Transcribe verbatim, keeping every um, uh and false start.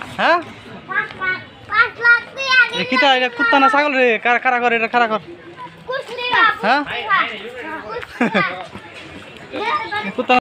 হ্যাঁ কিতা এটা কুত্তা না ছাগল রে কারা কর এটা খারা কর হ্যাঁ কুত্তা